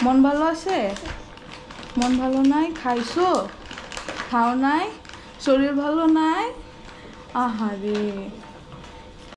মন ভালো আছে? মন ভালো নাই? খাইছো? খাও নাই? শরীর ভালো নাই? আহারে